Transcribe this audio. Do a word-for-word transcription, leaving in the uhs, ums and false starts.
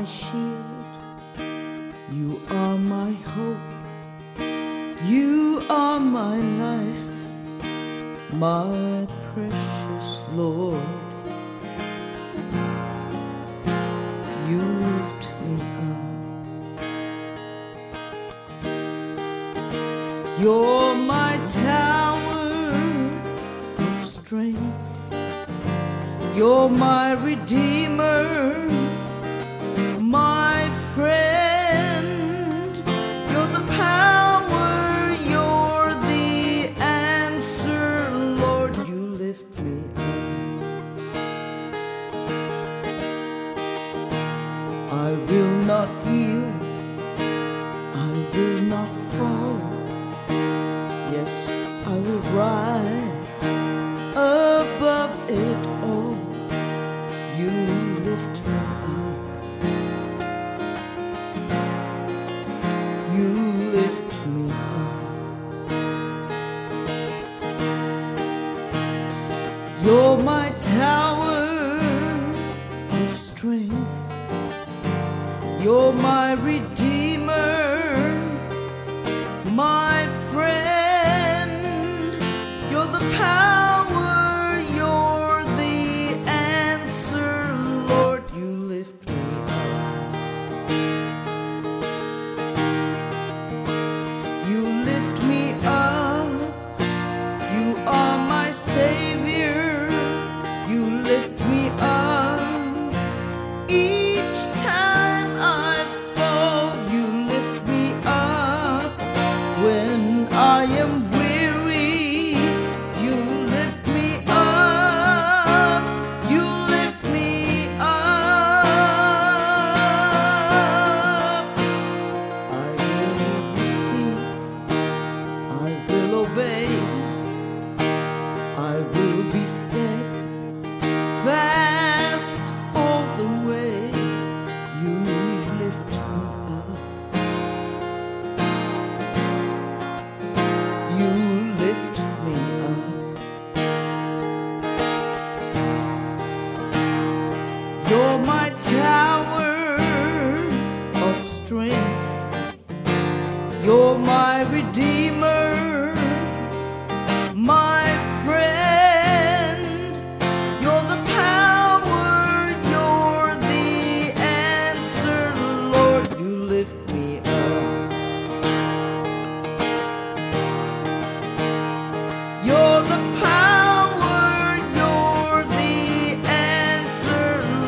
my shield, you are my hope, you are my life, my precious Lord. You lift me up. You're my tower of strength, you're my redeemer, my friend. You're the power, you're the answer, Lord. You lift me up. I will not yield, I will not fall. Yes, I will rise above it all. You lift me up. You lift me up. You're my tower of strength, you're my redeemer,